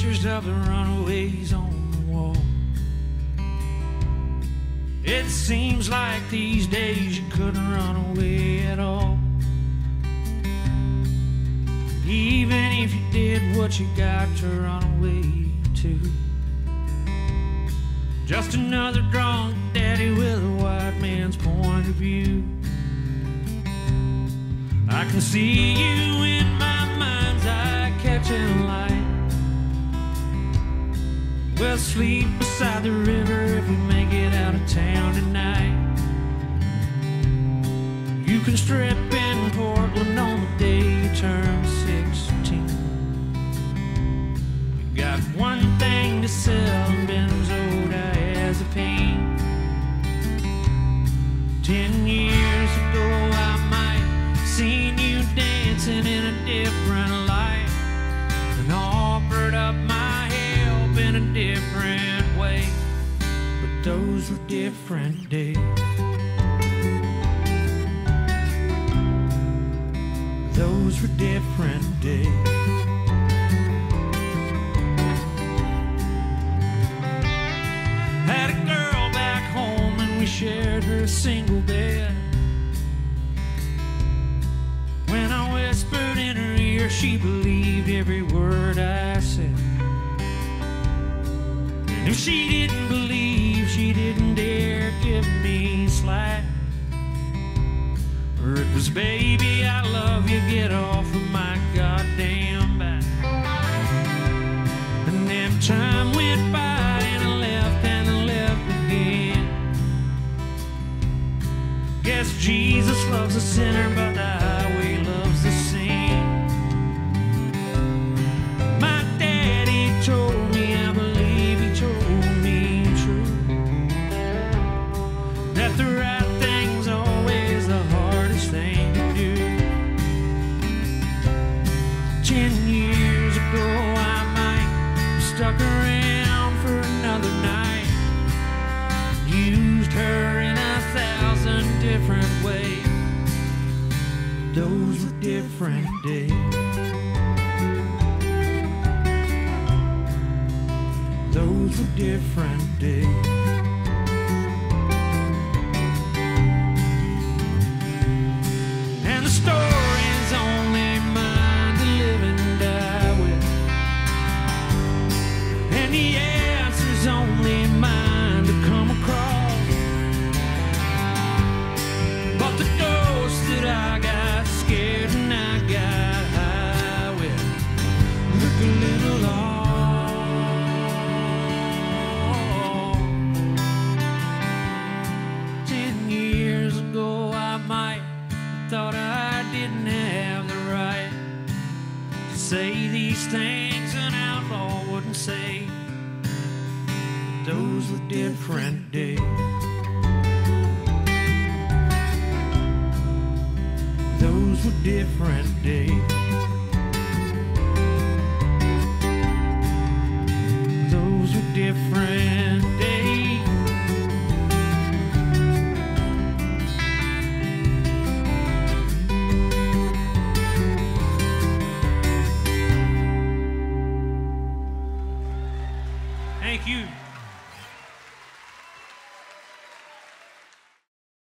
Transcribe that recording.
pictures of the runaways on the wall. It seems like these days you couldn't run away at all. Even if you did, what you got to run away to? Just another drunk daddy with a white man's point of view. I can see you in my mind's eye catching light. We'll sleep beside the river if we make it out of town tonight. You can strip in Portland on the day you turn 16. You got one thing to sell, benzodiazepine. 10 years ago I might seen you dancing in a different light and offered up my help in a different way. But those were different days. Those were different days. Had a girl back home and we shared her single bed. When I whispered in her ear, she believed every word I said. And if she didn't believe, she didn't dare give me slack. Or it was, baby, I love you, get off of my goddamn back. And then time went by and I left again. Guess Jesus loves a sinner, but the highway loves the sin. My daddy told me, I believe he told me true, that the right thing's always the hardest thing to do. 10 years ago I might have stuck around for another night, used her in 1,000 different ways. Those were different days. Those were different days. And the story's only mine to live and die with, and the answer's only mine to come across. But the ghost that I got scared and I got high with look a little lost. 10 years ago I might have thought I didn't have the right to say these things an outlaw wouldn't say. Those were different days. Those were different days. Those were different days. Thank you.